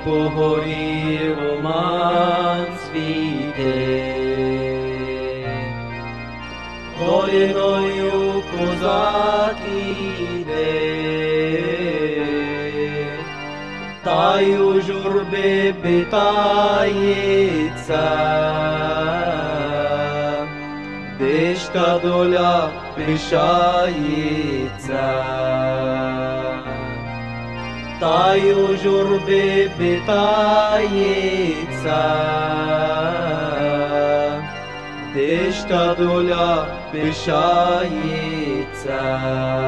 погорі роман цвіте, долиною козак іде, та й у журби питається, де ж та доля пишається. Та й у журби питається, де ж та доля пишається.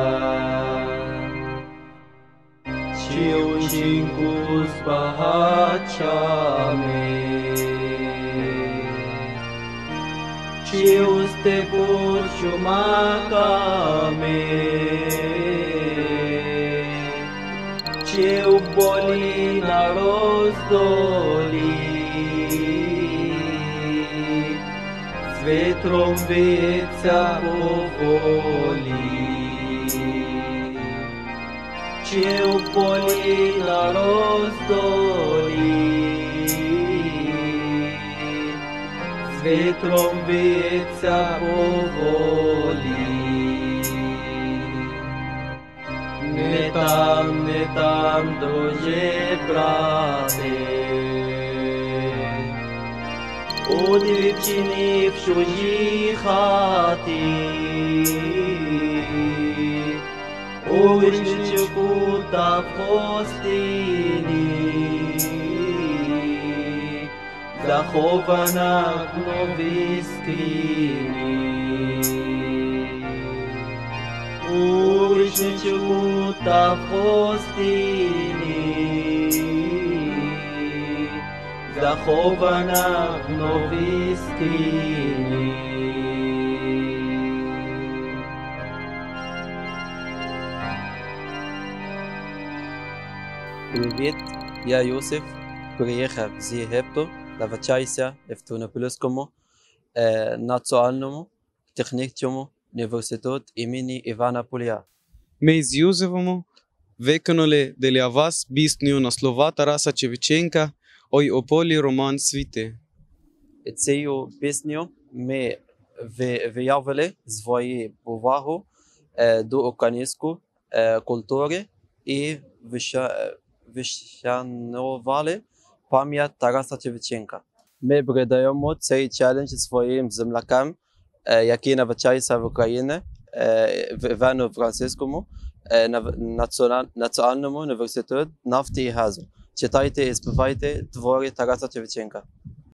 Чи учинку з багачами, чи у степу чумаками, чи в болі на роздолі, з вітром б'ється поволі, чи в болі на роздолі, з вітром б'ється поволі. Не там, друже, брате, у дівчині в чужій хаті, у вишничку та в хостині, захована в новій скрині. У вишничку та в хостині, захована в новій скрині. Привіт, я Йосиф, приїхав з Єгипту, навчаюся в Тернопільському національному технічному університеті імені Івана Пулія. Ми з Юзефом виконали для вас пісню на слова Тараса Шевченка «Ой о полі роман цвіте». Цією піснею ми виявили свою повагу до української культури і вшанували пам'ять Тараса Шевченка. Ми передаємо цей челендж своїм землякам, які навчаються в Україні, в Івано-Франківському національному університеті нафти і газу. Читайте і співайте твори Тараса Шевченка.